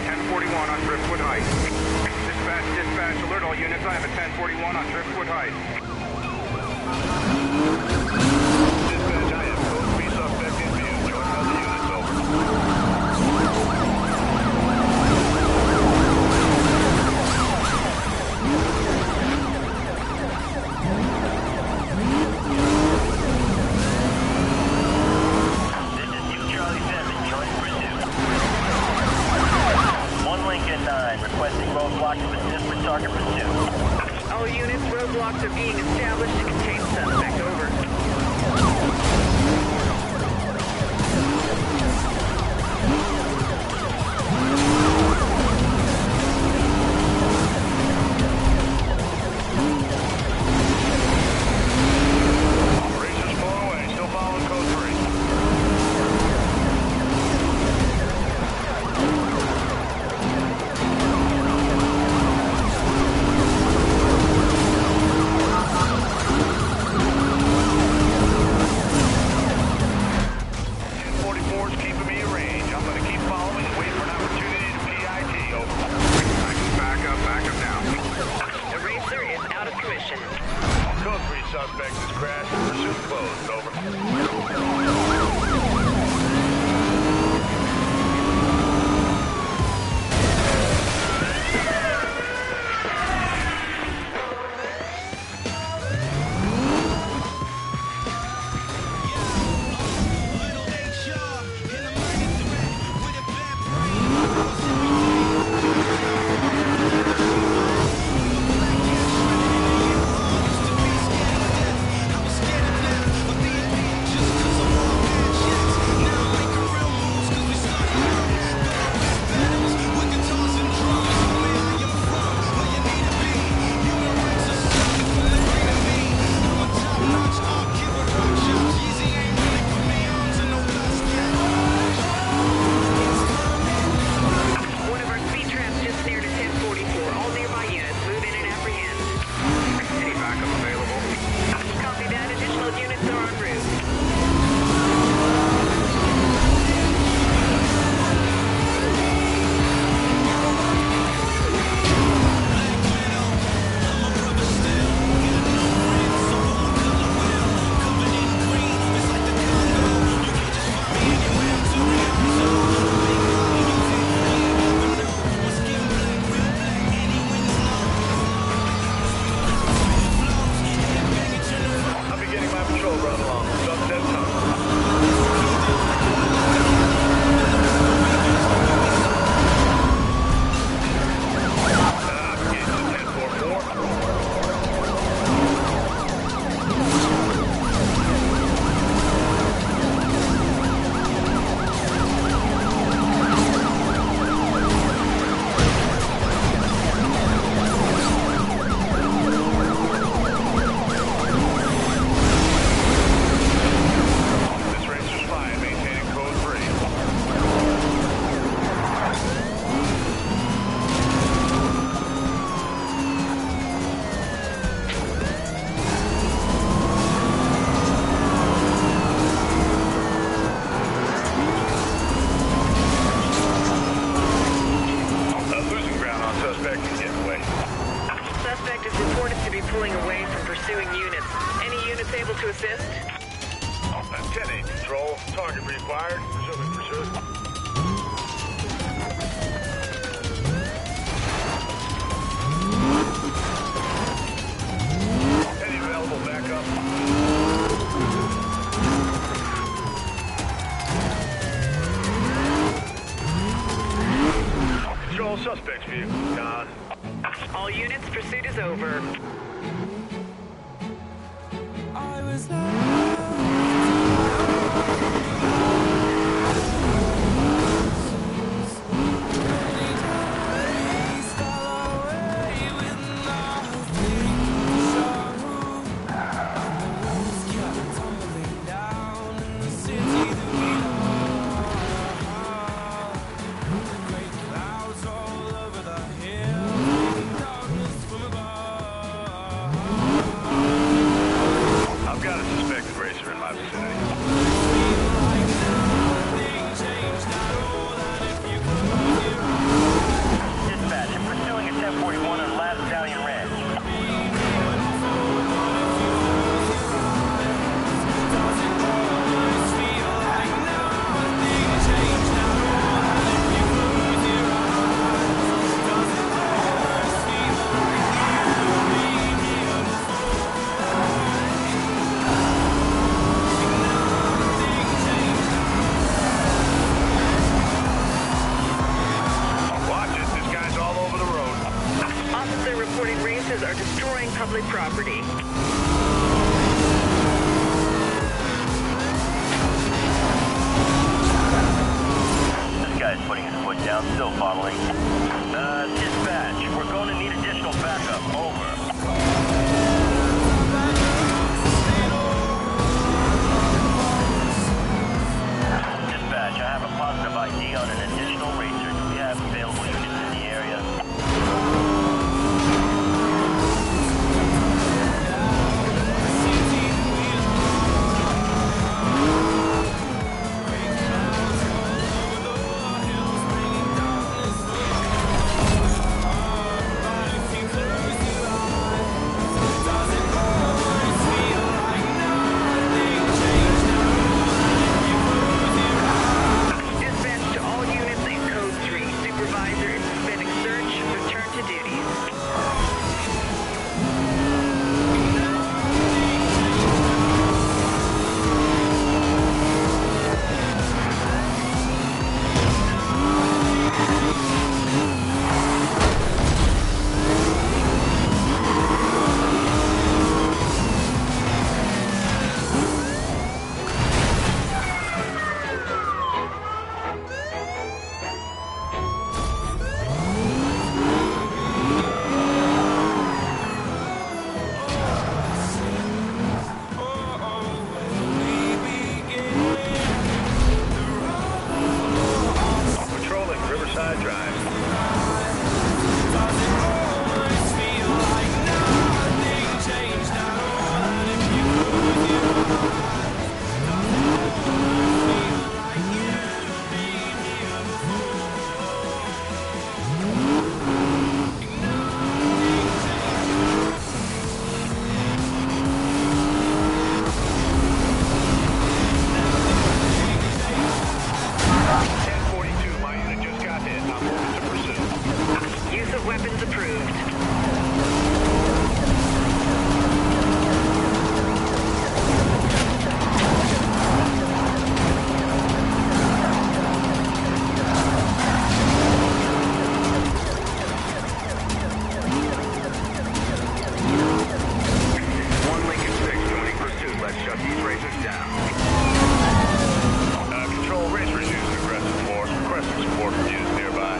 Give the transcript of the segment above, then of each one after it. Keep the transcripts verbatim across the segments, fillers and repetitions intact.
ten forty-one on Driftwood Heights. Dispatch, dispatch, alert all units. I have a ten forty-one on Driftwood Heights. Dispatch, I have code three suspect in view. Join other units, over. Requesting roadblock to assist with target pursuit. All units, roadblocks are being established to contain suspect. Over. Operations blown away. Still following code three. Suspect has crashed. Pursuit closed. Over. Suspect's vehicle is gone. All units, pursuit is over. I was I've got a suspected racer in my vicinity. are destroying public property. This guy's putting his foot down, still following. Uh, dispatch, we're going to need additional backup. Over. Dispatch, I have a positive I D on an additional racer. Do we have available units in the area? Dispatch to all units in Code three. Supervisor is suspending search. Return to duties. Patrolling Riverside Drive. ten forty-two, my unit just got hit. I'm moving to pursuit. Use of weapons approved. One Lincoln six joining pursuit. Let's shut these racers down. Uh, control, race resumes aggressive force. Requesting support from units nearby.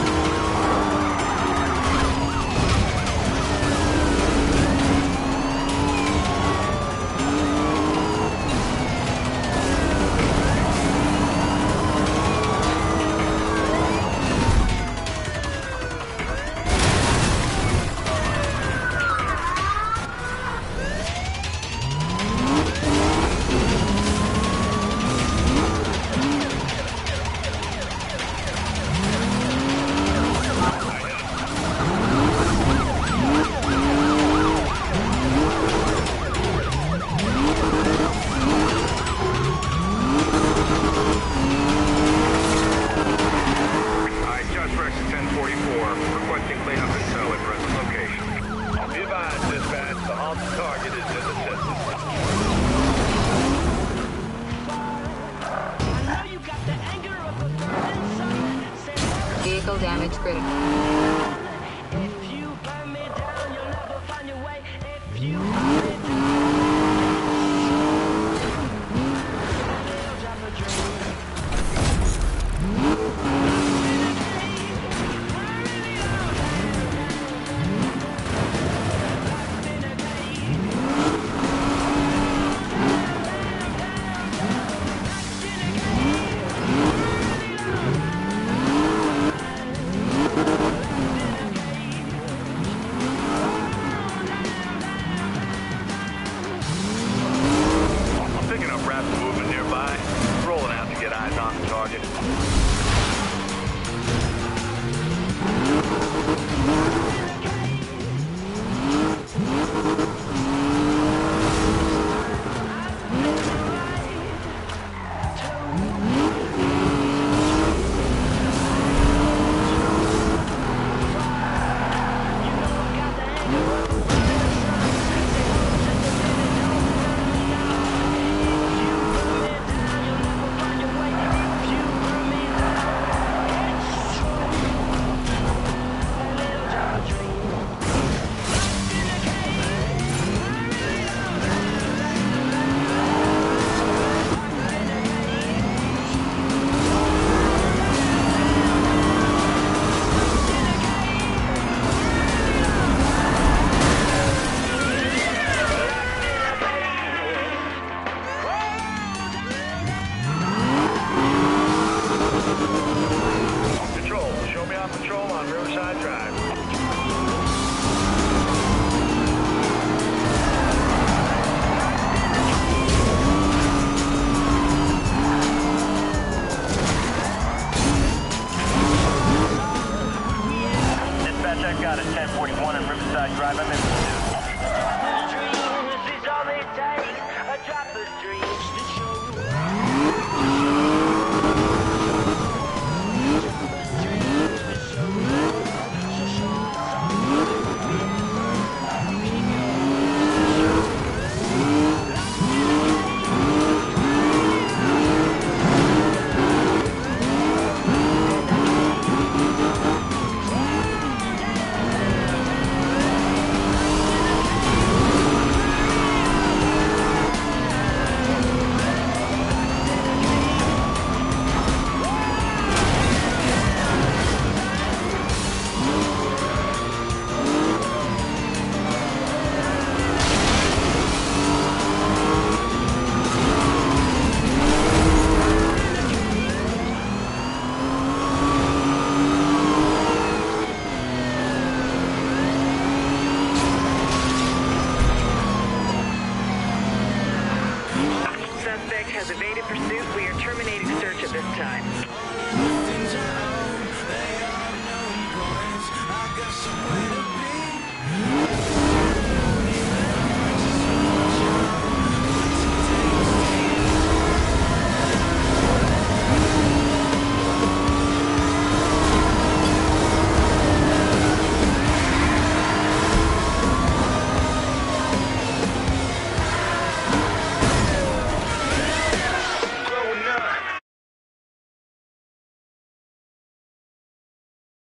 I just wrecked ten forty-four. Requesting cleanup intel at present location. Be advised, dispatch. The haunted target is in the system. Vehicle damage critical. If you burn me down, you'll never find your way. If you burn me down. I'm picking up rapid movement nearby. Rolling out to get eyes on the target.